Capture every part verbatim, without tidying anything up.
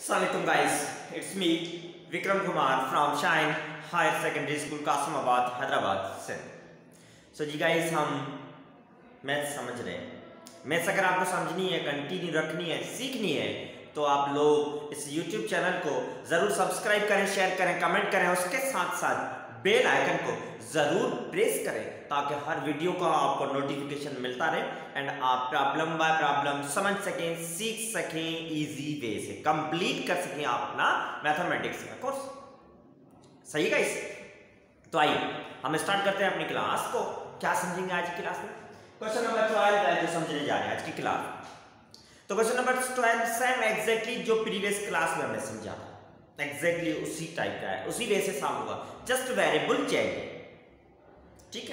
Assalamualaikum guys, it's me Vikram Kumar from Shine Higher Secondary School Kasimabad Hyderabad से। सो जी guys, हम maths समझ रहे हैं। मैथ्स अगर आपको समझनी है, कंटिन्यू रखनी है, सीखनी है तो आप लोग इस यूट्यूब चैनल को ज़रूर सब्सक्राइब करें, शेयर करें, कमेंट करें, उसके साथ साथ बेल आइकन को ज़रूर प्रेस करें ताकि हर वीडियो का आपको नोटिफिकेशन मिलता रहे एंड आप प्रॉब्लम बाय प्रॉब्लम समझ सकें, सीख सकें, इजी वे से कंप्लीट कर सकें आप अपना मैथमेटिक्स का कोर्स। सही गाइस? तो आइए हम स्टार्ट करते हैं अपनी क्लास को। क्या समझेंगे आज की क्लास में? क्वेश्चन नंबर ट्वेल्व है जो समझने जा रहे हैं आज की क्लास। तो question number twelve same exactly जो प्रीवियस क्लास में हमने समझा था, एग्जैक्टली exactly उसी टाइप का है, उसी वे से सॉल्व होगा, जस्ट वेरिएबल चेंज। ठीक है,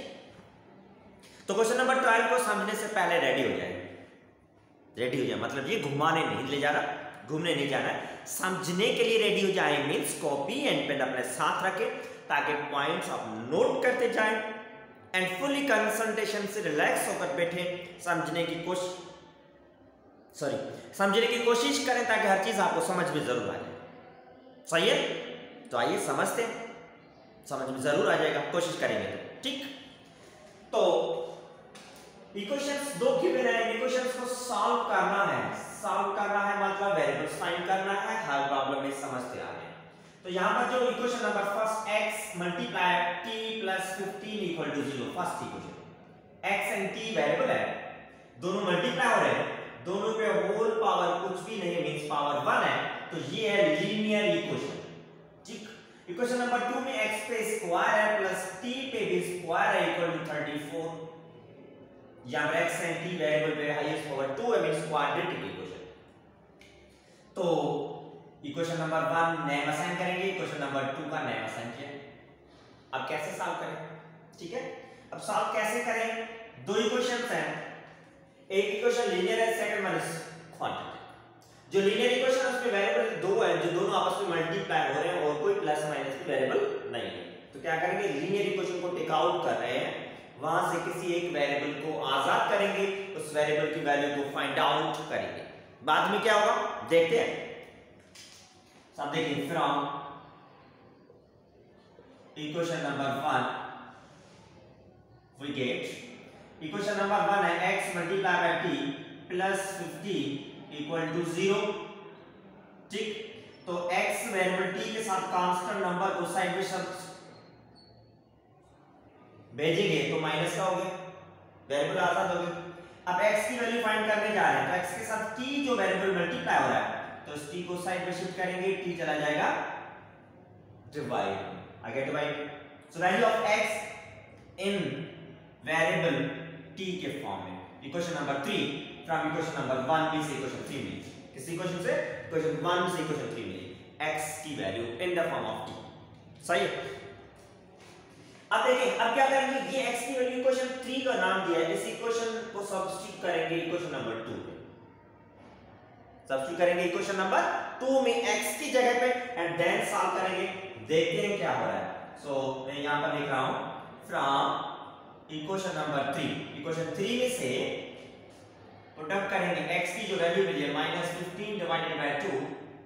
तो क्वेश्चन नंबर ट्वेल्व को समझने से पहले रेडी हो जाए। रेडी हो जाए मतलब ये घुमाने नहीं ले जा रहा, घूमने नहीं जाना है, समझने के लिए रेडी हो जाए। मीन्स कॉपी एंड पेन अपने साथ रखें ताकि पॉइंट्स आप नोट करते जाएं एंड फुली कंसंट्रेशन से रिलैक्स होकर बैठे समझने की कोशिश सॉरी समझने की कोशिश करें ताकि हर चीज आपको समझ में जरूर आ जाए। सही है? तो आइए समझते हैं, समझ में जरूर आ जाएगा, कोशिश करेंगे तो। ठीक, तो इक्वेशंस दो गिवन है, इक्वेशंस को सॉल्व करना है। सॉल्व करना है मतलब वेरिएबल्स फाइंड करना है, हर प्रॉब्लम में समझते आ रहे हैं। तो यहां पर जो equation number first x multiply t plus fifteen equal to zero, first equation x and t variable है, दोनों मल्टीप्लाई हो रहे हैं, दोनों पे होल पावर कुछ भी नहीं मींस पावर वन है, तो ये है लीनियर इक्वेशन। ठीक, इक्वेशन नंबर टू में x पे स्क्वायर है प्लस t पे भी स्क्वायर है इक्वल टू थर्टी फोर। यहां पर x एंड t वेरिएबल पे हाईएस्ट पावर टू है मींस क्वाड्रेटिक इक्वेशन। तो equation number one name assign करेंगे, इक्वेशन नंबर टू का नेम असाइन किया। अब कैसे सॉल्व करें? ठीक है, अब सॉल्व कैसे करें? दो इक्वेशंस हैं, एक इक्वेशन लीनियर है, सेकंड वन इज क्वाड्रेटिक। जो लीनियर इक्वेशन है उसमें वेरिएबल दो है जो दोनों आपस में मल्टीप्लाई हो रहे हैं और कोई प्लस माइनस की वेरिएबल नहीं है। तो क्या करेंगे? लीनियर इक्वेशन को टेक आउट कर रहे हैं, वहां से किसी एक वेरिएबल को आजाद करेंगे, उस वेरिएबल की वैल्यू को फाइंड आउट करेंगे। बाद में क्या होगा देखते हैं। सब देखिए, from equation number one we get equation number one है x multiply by t plus fifteen equal to zero. ठीक, तो x वेरिएबल t के साथ कांस्टेंट नंबर को साइड में सब भेजेंगे तो माइनस का हो गया, वेरिएबल आजाद हो गया। अब x की वैल्यू फाइंड करने जा रहे हैं, तो x के साथ t जो वेरिएबल मल्टीप्लाई हो रहा है तो इस t को साइड में शिफ्ट करेंगे, t चला जाएगा डिवाइड, आगे divide. So value of x in variable t के फॉर्म में equation number three from equation number one B से इक्वेशन थ्री मिली, किस इक्वेशन से? इक्वेशन वन से इक्वेशन थ्री मिली, x की value in the form of t। सही है? अब देखिए, अब क्या करेंगे? ये x की वैल्यू इक्वेशन थ्री का नाम दिया है, इस इक्वेशन को सब्स्टिट्यूट करेंगे इक्वेशन नंबर टू में, सब्स्टिट्यूट करेंगे इक्वेशन नंबर टू में x की जगह पे एंड देन सॉल्व करेंगे, देखते हैं क्या हो रहा है। सो so, मैं यहां पर लिख रहा हूं from equation number three, equation three में से प्रोडक्ट करेंगे x की जो वैल्यू मिली है minus fifteen divided by two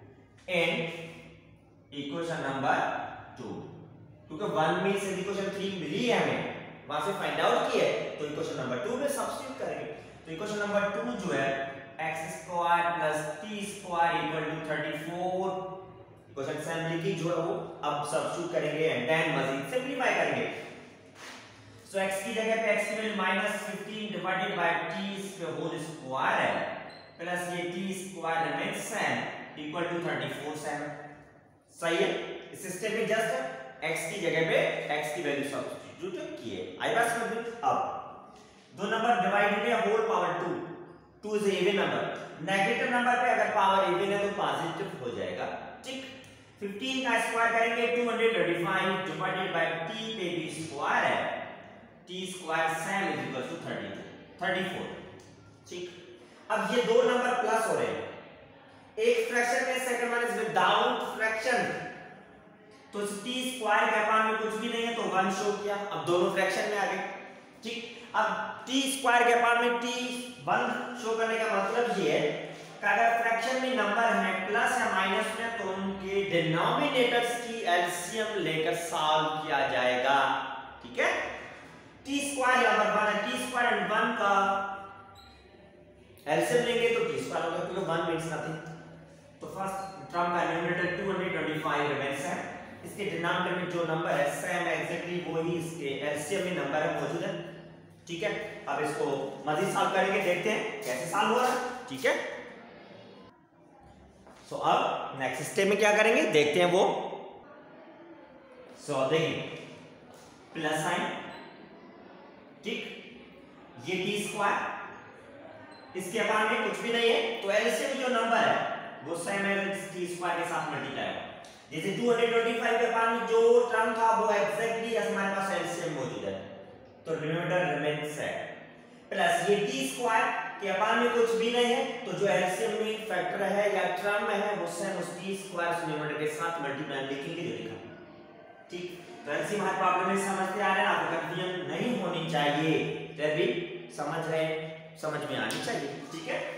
and equation number two, क्योंकि वन में से इक्वेशन थ्री मिली है हमें, वहां से फाइंड आउट किया है, तो इक्वेशन नंबर टू में सब्स्टिट्यूट करेंगे। तो इक्वेशन नंबर टू जो है x square plus t square equal to thirty four, equation same लिखी जो है वो अब सब्स्टिट्यूट करेंगे एंड देन मजीद सिंपलीफाई करेंगे। सो so, x की जगह पे x की value minus fifteen divided by t पे होल स्क्वायर है प्लस ये t square remains same equal to thirty four same. सही है? इस स्टेप में जस्ट x की जगह पे x की वैल्यू सब्स्टिट्यूट किए। आई बात समझ में? अब दो नंबर डिवाइड हुए whole power two, two is even number, negative number पे अगर पावर इवन है तो पॉजिटिव हो जाएगा। ठीक, फिफ्टीन का स्क्वायर करेंगे two hundred thirty five divided by t पे भी स्क्वायर है, t square same is equal to thirty two, thirty four. ठीक, अब ये दो नंबर प्लस हो रहे हैं, एक फ्रैक्शन में second one is without fraction, तो t स्क्वायर के अपान में कुछ भी नहीं है तो वन शो किया, अब दोनों फ्रैक्शन में आ गए। ठीक, अब t स्क्वायर के अपान में t वन शो करने का मतलब ये है अगर फ्रैक्शन में नंबर है प्लस या माइनस में तो उनके डिनोमिनेटर्स की एलसीएम लेकर सॉल्व किया जाएगा। ठीक है, टी स्क्वायर यहाँ पर वन है, टी स्क्वायर एंड वन का एलसीएम लेंगे तो टी स्क्वायर होगा क्योंकि वन मींस नथिंग। तो फर्स्ट टर्म का numerator two hundred twenty five remains है, इसके डिनोमिनेटर में जो नंबर है सेम एग्जैक्टली वही इसके एलसीएम में नंबर है मौजूद है। ठीक है, अब इसको मजीद सॉल्व करेंगे, देखते हैं कैसे सॉल्व हो रहा है। ठीक है, सो so, अब नेक्स्ट स्टेप में क्या करेंगे देखते हैं वो। सो so, देखिए प्लस साइन, ठीक, ये टी स्क्वायर, इसके बाद में कुछ भी नहीं है तो एलसीएम जो नंबर है वो सेम है टी स्क्वायर के साथ मल्टीप्लाई होगा। जैसे टू हंड्रेड ट्वेंटी फाइव के बाद में जो टर्म था वो एग्जैक्टली हमारे पास एलसीएम मौजूद है, तो डिनोमिनेटर रिमेंस है प्लस ये टी स्क्वायर के बाद में कुछ भी नहीं है तो जो एलसीएम में फैक्टर है या टर्म है वो सेम उस टी स्क्वायर डिनोमिनेटर के साथ मल्टीप्लाई लिखेंगे जो लिखा। ठीक, तो एलसीएम हर प्रॉब्लम में समझते आ रहे हैं, आपको कंफ्यूजन नहीं होनी चाहिए, फिर भी समझ रहे समझ में आनी चाहिए। ठीक है,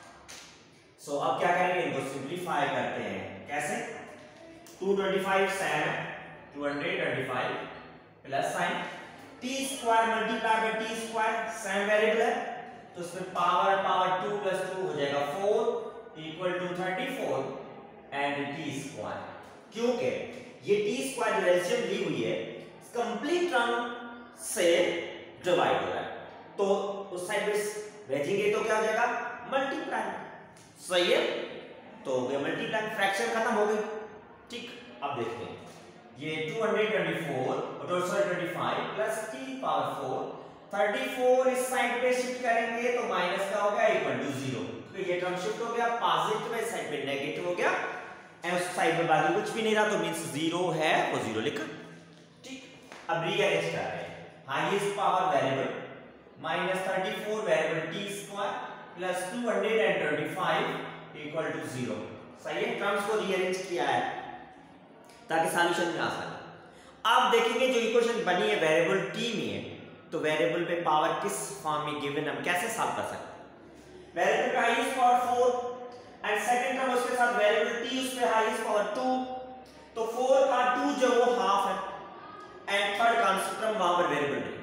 सो so, अब क्या करेंगे इनको सिंपलीफाई करते हैं। कैसे, टू ट्वेंटी फाइव सेम है, two hundred twenty five plus sign t square multiply by t square same variable है तो इसमें power power two plus two हो जाएगा four equal to thirty four and t square, क्योंकि ये t square जो LCM ली हुई है कंप्लीट टर्म से डिवाइड हो रहा है तो उस साइड पे भेजेंगे तो क्या हो जाएगा मल्टीप्लाई। सही है, तो हो गया मल्टीप्लाई, फ्रैक्शन खत्म हो गई। ठीक, अब देखते हैं ये टू हंड्रेड ट्वेंटी फोर और sorry twenty five plus t power four, thirty four इस साइड पे शिफ्ट करेंगे तो माइनस का हो गया इक्वल टू जीरो, तो ये टर्म शिफ्ट हो गया पॉजिटिव इस साइड पे नेगेटिव हो गया एंड उस साइड पे बाकी कुछ भी नहीं रहा तो मींस जीरो है वो जीरो लिखा। ठीक, अब रीअरेंज कर रहे हैं, highest power variable minus thirty four variable t square plus two hundred twenty five equal to zero. सही है, टर्म्स को रीअरेंज किया है ताकि सॉल्यूशन में आ सके। अब देखेंगे जो इक्वेशन बनी है वेरिएबल टी में है तो वेरिएबल पे पावर किस फॉर्म में गिवन हम कैसे सॉल्व कर सकते हैं। वेरिएबल पे highest power four and second term उसके साथ वेरिएबल टी उस पे हाईएस्ट पावर टू, तो फोर का टू जो वो हाफ है एंड थर्ड कांस्टेंट टर्म वहां पर वेरिएबल नहीं,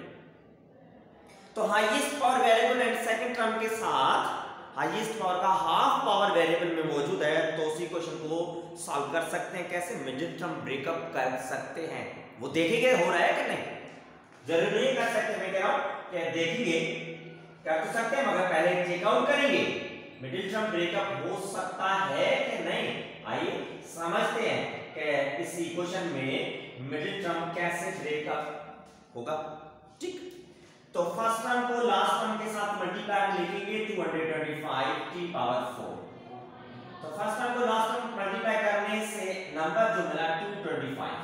तो highest power variable and second term के साथ हाईएस्ट पावर का हाफ पावर वेरिएबल में मौजूद है तो उसी क्वेश्चन को सॉल्व कर सकते हैं। कैसे, मिडिल टर्म ब्रेकअप कर सकते हैं, वो देखेंगे हो रहा है कि नहीं, जरूर नहीं कर सकते, मैं कह रहा हूं कि देखेंगे कर तो सकते हैं मगर पहले चेकआउट करेंगे मिडिल टर्म ब्रेकअप हो सकता है कि नहीं। आइए समझते हैं कि इस इक्वेशन में मिडिल टर्म कैसे ब्रेकअप होगा। ठीक, तो फर्स्ट टर्म को लास्ट टर्म के साथ मल्टीप्लाई लिखेंगे two hundred twenty five t power four, तो फर्स्ट टर्म को लास्ट टर्म मल्टीप्लाई करने से नंबर जो मिला टू ट्वेंटी फाइव,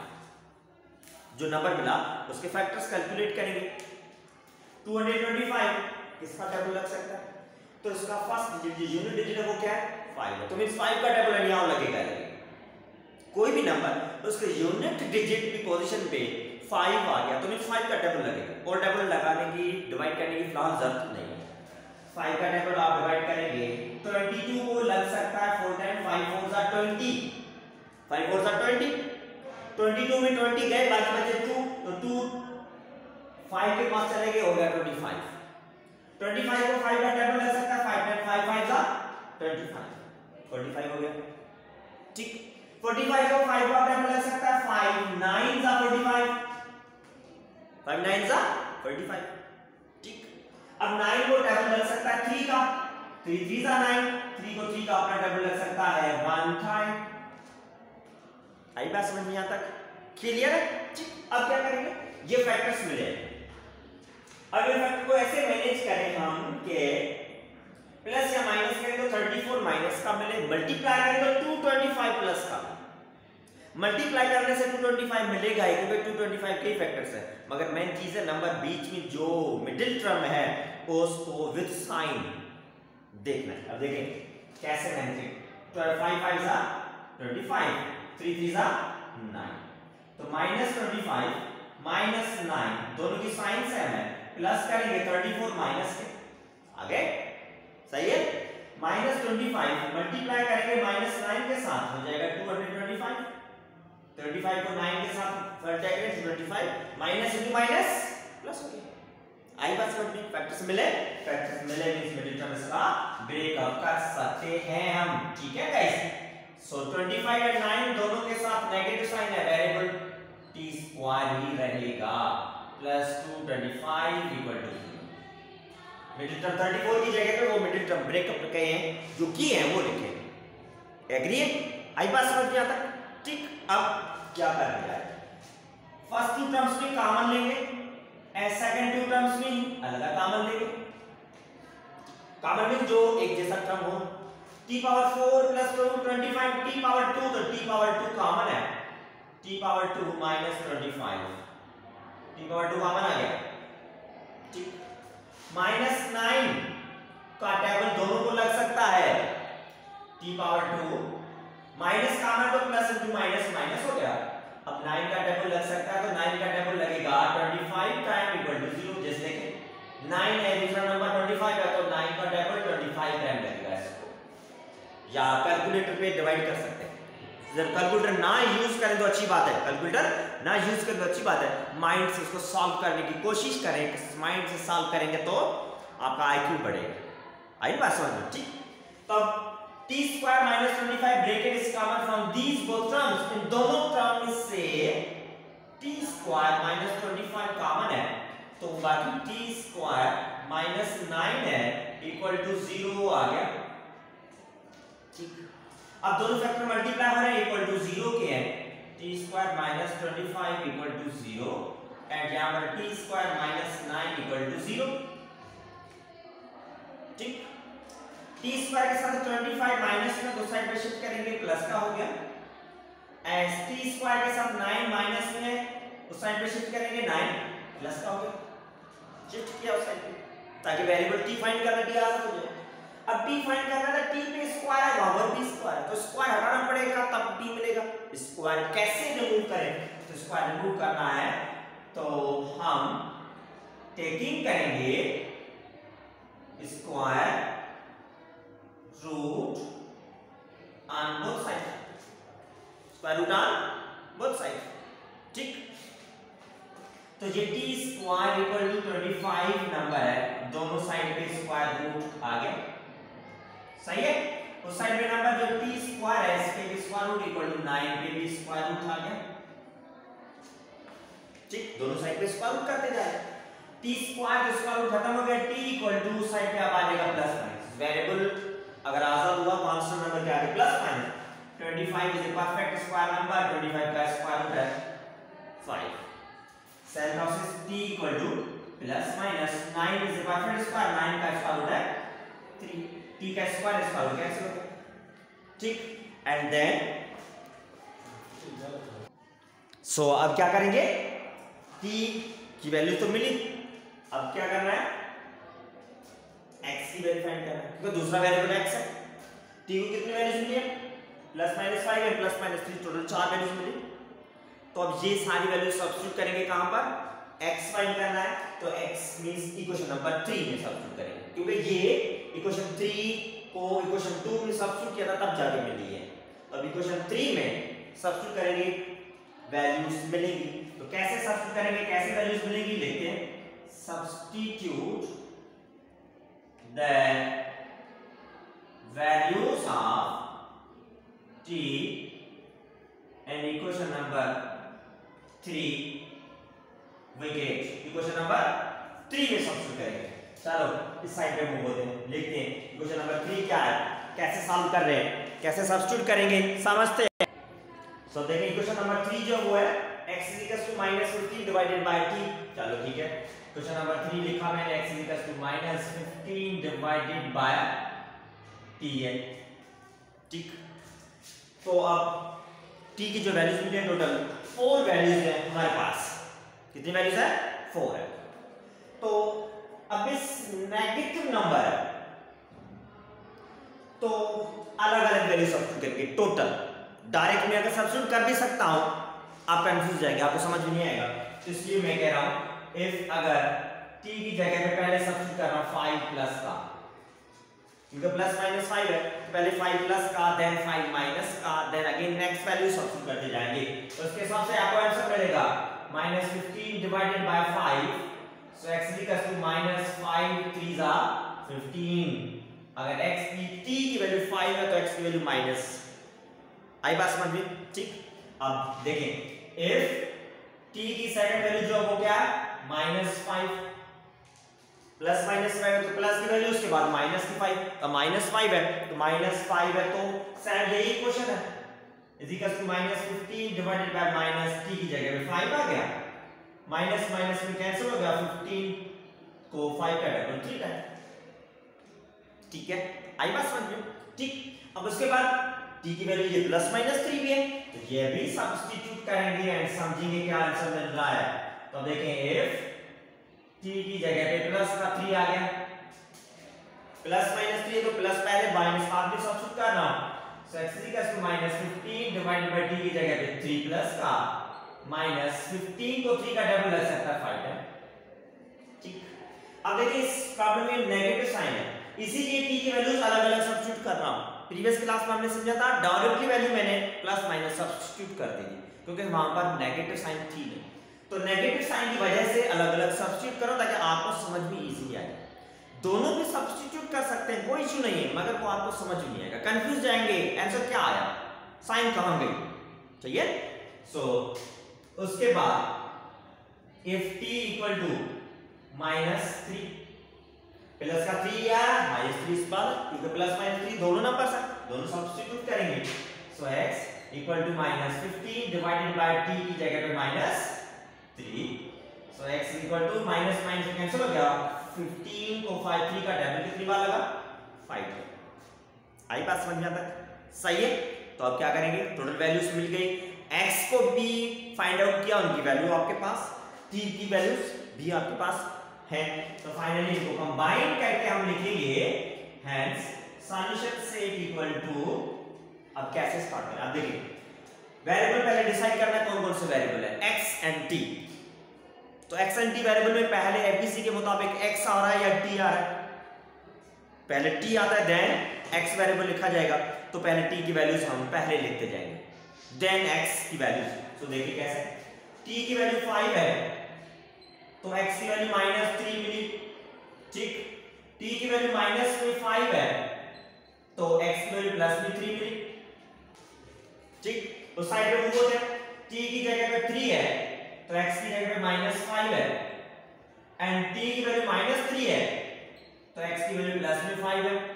जो नंबर मिला उसके फैक्टर्स कैलकुलेट करेंगे। टू हंड्रेड ट्वेंटी फाइव किसका टेबल लग सकता है, तो इसका फर्स्ट डिजिट यूनिट डिजिट है वो क्या है फाइव है, तो मींस फाइव का टेबल यहां लगेगा लगेगा कोई भी नंबर तो उसके यूनिट डिजिट की पोजीशन पे फाइव आ गया तो मींस फाइव का टेबल लगेगा, और टेबल लगाने की डिवाइड करने की फिलहाल जरूरत नहीं है। फाइव का टेबल आप डिवाइड करेंगे ट्वेंटी टू को लग सकता है फोर टाइम फाइव फोर जा ट्वेंटी, फाइव फोर जा ट्वेंटी, ट्वेंटी टू में ट्वेंटी गए बाकी बचे टू, तो टू फाइव के पास चले गए हो गया ट्वेंटी फाइव, ट्वेंटी फाइव को फाइव का टेबल लग सकता है फाइव टाइम फाइव फाइव जा ट्वेंटी फाइव, फोर्टी फाइव हो गया। ठीक, फोर्टी फाइव को फाइव का टेबल लग सकता है फाइव नाइन जा फोर्टी फाइव, फाइव नाइन जा फोर्टी फाइव। ठीक, अब नाइन को टेबल लग सकता है थ्री का, थ्री थ्री जा नाइन, थ्री को थ्री का अपना टेबल लग सकता है वन टाइम। आई बात समझ में यहां तक क्लियर है। ठीक, अब क्या करेंगे ये फैक्टर्स मिले, अब ये फैक्टर को ऐसे मैनेज करें हम कि प्लस या माइनस करें तो थर्टी फोर माइनस का मिले, मल्टीप्लाई करें तो टू ट्वेंटी फाइव प्लस का, मल्टीप्लाई करने से टू ट्वेंटी फाइव मिलेगा ही क्योंकि टू ट्वेंटी फाइव के फैक्टर्स है, मगर मेन चीज है नंबर बीच में जो मिडिल टर्म है उसको विद साइन देखना है। अब देखें कैसे मैनेज, फाइव फाइव जा ट्वेंटी फाइव, थ्री थ्री जा नाइन, तो minus twenty five minus nine दोनों की साइन सेम है, प्लस करेंगे थर्टी फोर माइनस के आगे। सही है, माइनस ट्वेंटी फाइव मल्टीप्लाई करेंगे माइनस नाइन के साथ हो जाएगा two hundred twenty five. Twenty five को नाइन के साथ बढ़ जाएगा twenty five minus into minus plus हो गया। आई बात समझ में? फैक्टर्स मिले, फैक्टर्स मिले मींस मिडिल टर्म इसका ब्रेकअप कर सकते हैं हम। ठीक है गाइस। सो ट्वेंटी फाइव और नाइन दोनों के साथ नेगेटिव साइन है, वेरिएबल t स्क्वायर ही रहेगा plus two twenty five equal to middle term thirty four की जगह पे वो मिडिल टर्म ब्रेकअप कहे हैं जो की है वो लिखे। एग्री है? आई बात समझ में आता? ठीक। अब क्या करना है, फर्स्ट टू टर्म्स में कॉमन लेंगे एंड सेकंड टू टर्म्स में अलग कॉमन लेंगे। कॉमन में जो एक जैसा टर्म हो, t power four plus two twenty five, t power two तो t पावर टू कॉमन है, t power two minus twenty five, t power two common आ गया। ठीक। माइनस नाइन का टेबल दोनों को लग सकता है, t power two minus common तो प्लस इंटू माइनस माइनस हो गया। अब नाइन का टेबल लग सकता है तो नाइन का टेबल लगेगा twenty five time equal to zero. जैसे कि नाइन है दूसरा नंबर ट्वेंटी फाइव है तो नाइन का टेबल ट्वेंटी फाइव टाइम लगेगा इसको, या कैलकुलेटर पे डिवाइड कर सकते हैं। जब कैलकुलेटर ना यूज करें तो अच्छी बात है, कैलकुलेटर ना यूज करें तो अच्छी बात है। माइंड से इसको सॉल्व करने की कोशिश करें, माइंड से सॉल्व करेंगे तो आपका आईक्यू बढ़ेगा। आई बात समझ में? ठीक। तब t square minus twenty five bracket is common from these both terms. इन दोनों टर्म से t square minus twenty five common है तो बाकी t स्क्वायर माइनस नाइन है इक्वल टू जीरो आ गया। ठीक। अब दोनों फैक्टर मल्टीप्लाई हो रहे हैं इक्वल टू जीरो के हैं, t square minus twenty five equal to zero and यहां पर t square minus nine equal to zero. ठीक। t स्क्वायर के साथ ट्वेंटी फाइव माइनस में दो साइड पे शिफ्ट करेंगे प्लस का हो गया, एंड t स्क्वायर के साथ नाइन माइनस में उस साइड पे शिफ्ट करेंगे नाइन प्लस का हो गया। शिफ्ट किया उस साइड पे ताकि वेरिएबल t फाइंड करना t आसान हो जाए। अब t फाइंड करना है t पे स्क्वायर है वहां पर b स्क्वायर है तो स्क्वायर हटाना पड़ेगा तब t मिलेगा। स्क्वायर कैसे रिमूव करें? तो स्क्वायर रिमूव करना है तो हम टेकिंग करेंगे square root on both side, square root on both side. ठीक। तो ये t square equal to twenty five number है, दोनों साइड पे स्क्वायर रूट आ गया। सही है? उस साइड पे नंबर जो t स्क्वायर है इसके भी square root equal to nine पे भी स्क्वायर रूट आ गया। ठीक। दोनों साइड पे स्क्वायर रूट करते जाए, t स्क्वायर का स्क्वायर रूट खत्म हो गया, t इक्वल टू साइड पे अब आ जाएगा प्लस माइनस। वेरिएबल अगर आजाद हुआ कांस्टेंट नंबर के आगे plus minus. Twenty five is a perfect square number, twenty five का स्क्वायर रूट है five. Same process t equal to plus minus nine is a perfect square, nine का square root है three, t का square square root cancel हो गया। ठीक। And then so so, अब क्या करेंगे, t की वैल्यू तो मिली, अब क्या करना है, x की वैल्यू फाइंड करना है क्योंकि दूसरा वेरिएबल x है। t को कितनी वैल्यूज मिली है? प्लस माइनस फाइव है प्लस माइनस थ्री, टोटल चार वैल्यूज मिली। तो अब ये सारी वैल्यू सब्स्टिट्यूट करेंगे कहां पर? x फाइंड करना है तो x means equation number three में सब्स्टिट्यूट करेंगे क्योंकि ये इक्वेशन थ्री को इक्वेशन टू में सब्स्टिट्यूट किया था तब जाके मिली है। अब इक्वेशन थ्री में सब्स्टिट्यूट करेंगे वैल्यूज मिलेंगी। तो कैसे सब्स्टिट्यूट करेंगे, कैसे वैल्यूज मिलेंगी? लिखते हैं substitute the values of t and equation number three we get equation number three में सब्स्टिट्यूट करेंगे। चलो इस साइड पे मूव होते हैं, लिखते हैं इक्वेशन नंबर थ्री क्या है, कैसे सॉल्व कर रहे हैं, कैसे सब्स्टिट्यूट करेंगे समझते हैं। सो so, देखिए इक्वेशन नंबर थ्री जो वो है x is equal to minus fifteen divided by t। चलो ठीक है, क्वेश्चन नंबर थ्री लिखा मैंने x is equal to minus fifteen divided by t है। ठीक। तो अब t की जो वैल्यूज मिली है टोटल फोर वैल्यूज है हमारे पास। कितनी वैल्यूज है? फोर है। तो अब इस नेगेटिव नंबर तो अलग अलग वैल्यू सब्स्टिट्यूट करके टोटल डायरेक्ट में अगर सब्स्टिट्यूट कर भी सकता हूं, आप कंफ्यूज जाएंगे, आपको समझ में नहीं आएगा। तो इसलिए मैं कह रहा हूं इफ अगर t की जगह पे पहले सब्स्टिट्यूट कर रहा हूं फाइव प्लस का क्योंकि प्लस माइनस फाइव है तो पहले फाइव प्लस का देन फाइव माइनस का then again next value substitute करते जाएंगे। तो इसके हिसाब से आपको आंसर मिलेगा minus fifteen divided by five, so x is equal to minus five three जा फिफ्टीन। अगर x की t की वैल्यू फाइव है तो x की वैल्यू माइनस, आई बात समझ में? ठीक, अब देखें इफ t की सेकंड वैल्यू जो वो क्या है minus five, plus minus five तो प्लस की वैल्यू उसके बाद माइनस की फाइव, अब माइनस फाइव है तो माइनस फाइव है तो सेम यही इक्वेशन है is equal to minus fifteen divided by minus t की जगह पे फाइव आ गया, माइनस माइनस में कैंसिल हो गया, फिफ्टीन को फाइव का डबल थ्री का, ठीक है, आई बात समझ में? ठीक, अब उसके बाद t की वैल्यू ये प्लस माइनस थ्री भी है तो ये भी सब्स्टिट्यूट करेंगे एंड समझेंगे क्या आंसर मिल रहा है। तो देखें इफ t की जगह पे प्लस का थ्री आ गया, प्लस माइनस थ्री तो प्लस पहले माइनस बाद में सब्स्टिट्यूट करना, so x is equal to minus fifteen divided by t की जगह पे थ्री प्लस का माइनस फिफ्टीन को थ्री का डबल लग सकता है फाइव है, ठीक। अब देखिए इस प्रॉब्लम में नेगेटिव साइन है, इसीलिए t की वैल्यूज अलग-अलग सब्स्टिट्यूट कर रहा हूं। प्रीवियस क्लास में हमने समझा था डायरेक्टली वैल्यू मैंने प्लस माइनस सब्स्टिट्यूट कर दी थी क्योंकि वहां पर नेगेटिव साइन थी नहीं, तो नेगेटिव साइन की वजह से अलग-अलग सब्स्टिट्यूट करो ताकि आपको समझ में इजी आ जाए। दोनों भी सब्स्टिट्यूट कर सकते हैं, कोई इशू नहीं है, मगर वो आपको समझ में नहीं आएगा, कंफ्यूज जाएंगे आंसर क्या आया, साइन कहां गई, चाहिए। सो so, उसके बाद if t equal to minus three, plus का थ्री या माइनस थ्री इस बार क्योंकि प्लस माइनस थ्री दोनों नंबर है, दोनों सब्स्टिट्यूट करेंगे, so x equal to minus fifteen divided by t की जगह पे minus three, so x equal to minus minus cancel हो गया, फिफ्टीन को फाइव थ्री का डबल कितनी बार लगा फाइव, आई बात समझ में आता सही है। तो अब क्या करेंगे, टोटल वैल्यूज मिल गई, x को भी फाइंड आउट किया, उनकी वैल्यू आपके पास, t की वैल्यूज भी आपके पास है, तो फाइनली इनको कंबाइन करके हम लिखेंगे hence solution set equal to, अब कैसे स्टार्ट करें, अब देखिए वेरिएबल पहले डिसाइड करना है कौन कौन से वेरिएबल है x एंड t, तो x एंड t वेरिएबल में पहले एबीसी के मुताबिक x आ रहा है या t आ रहा है, पहले t आता है देन x वेरिएबल लिखा जाएगा, तो पहले t की वैल्यूज हम पहले लिखते जाएंगे देन x की वैल्यूज। तो देखिए कैसे, t की वैल्यू फाइव है तो x की वैल्यू माइनस थ्री मिली, ठीक, t की वैल्यू माइनस में फाइव है तो x की वैल्यू प्लस में थ्री मिली, ठीक, तो साइड में मूव होते हैं, t की जगह पे थ्री है तो x की जगह पे माइनस फाइव है एंड t की वैल्यू माइनस थ्री है तो x की वैल्यू प्लस में फाइव है,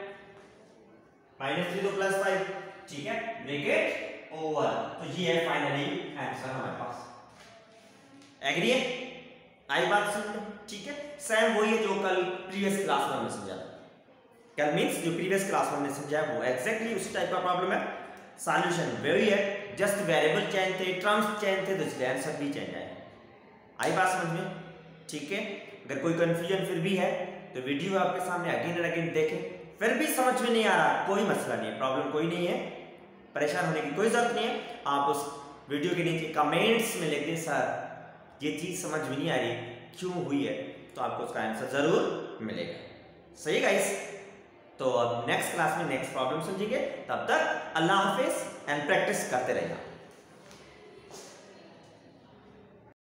माइनस थ्री तो प्लस फाइव, ठीक है, ब्रैकेट ओवर, तो ये है फाइनली आंसर हमारे पास, एग्री है, आई बात समझ में? ठीक है, सेम वही है जो कल प्रीवियस क्लास में हमने समझा, कल मींस जो प्रीवियस क्लास में हमने समझा वो एग्जैक्टली उसी टाइप का प्रॉब्लम है, सॉल्यूशन वही है, जस्ट वेरिएबल चेंज थे, टर्म्स चेंज थे, तो इसलिए आंसर भी चेंज आया, आई बात समझ में? ठीक है, अगर कोई कंफ्यूजन फिर भी है तो वीडियो आपके सामने अगेन एंड अगेन देखें, फिर भी समझ में नहीं आ रहा कोई मसला नहीं है, प्रॉब्लम कोई नहीं है, परेशान होने की कोई जरूरत नहीं है, आप उस वीडियो के नीचे कमेंट्स में लिख दें सर ये चीज समझ में नहीं आ रही क्यों हुई है, तो आपको उसका आंसर जरूर मिलेगा, सही गाइस। तो अब नेक्स्ट क्लास में नेक्स्ट प्रॉब्लम समझेंगे, तब तक अल्लाह हाफिज एंड प्रैक्टिस करते रहिए।